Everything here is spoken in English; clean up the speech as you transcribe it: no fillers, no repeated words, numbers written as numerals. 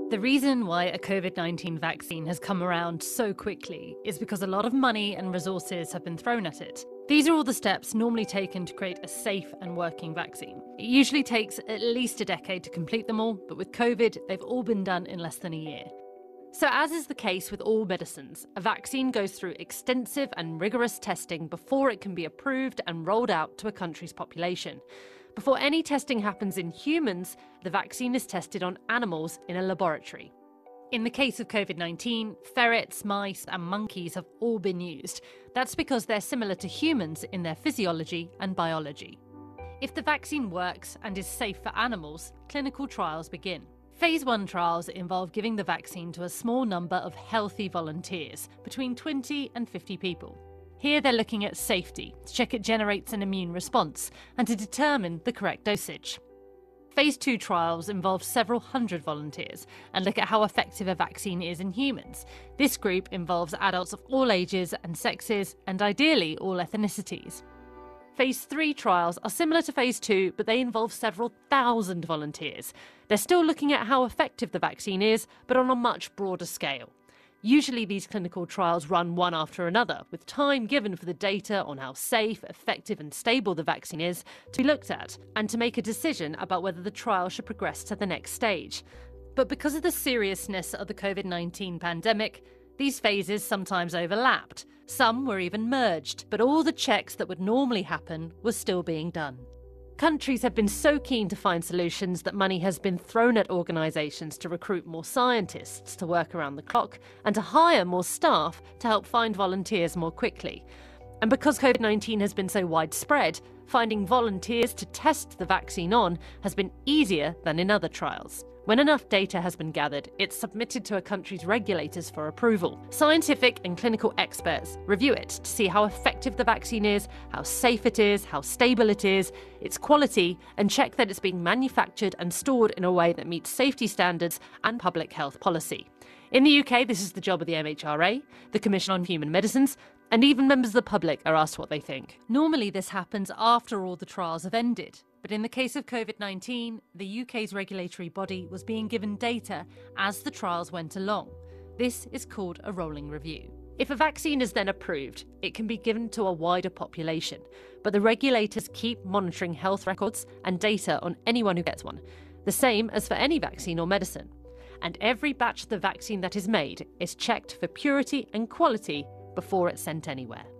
The reason why a COVID-19 vaccine has come around so quickly is because a lot of money and resources have been thrown at it. These are all the steps normally taken to create a safe and working vaccine. It usually takes at least a decade to complete them all, but with COVID, they've all been done in less than a year. So as is the case with all medicines, a vaccine goes through extensive and rigorous testing before it can be approved and rolled out to a country's population. Before any testing happens in humans, the vaccine is tested on animals in a laboratory. In the case of COVID-19, ferrets, mice and monkeys have all been used. That's because they're similar to humans in their physiology and biology. If the vaccine works and is safe for animals, clinical trials begin. Phase 1 trials involve giving the vaccine to a small number of healthy volunteers, between 20 and 50 people. Here they're looking at safety, to check it generates an immune response, and to determine the correct dosage. Phase 2 trials involve several hundred volunteers and look at how effective a vaccine is in humans. This group involves adults of all ages and sexes, and ideally all ethnicities. Phase 3 trials are similar to Phase 2, but they involve several thousand volunteers. They're still looking at how effective the vaccine is, but on a much broader scale. Usually these clinical trials run one after another, with time given for the data on how safe, effective and stable the vaccine is to be looked at, and to make a decision about whether the trial should progress to the next stage. But because of the seriousness of the COVID-19 pandemic, these phases sometimes overlapped. Some were even merged, but all the checks that would normally happen were still being done. Countries have been so keen to find solutions that money has been thrown at organisations to recruit more scientists to work around the clock and to hire more staff to help find volunteers more quickly. And because COVID-19 has been so widespread, finding volunteers to test the vaccine on has been easier than in other trials. When enough data has been gathered, it's submitted to a country's regulators for approval. Scientific and clinical experts review it to see how effective the vaccine is, how safe it is, how stable it is, its quality, and check that it's being manufactured and stored in a way that meets safety standards and public health policy. In the UK, this is the job of the MHRA, the Commission on Human Medicines, and even members of the public are asked what they think. Normally this happens after all the trials have ended. But in the case of COVID-19, the UK's regulatory body was being given data as the trials went along. This is called a rolling review. If a vaccine is then approved, it can be given to a wider population, but the regulators keep monitoring health records and data on anyone who gets one, the same as for any vaccine or medicine. And every batch of the vaccine that is made is checked for purity and quality before it's sent anywhere.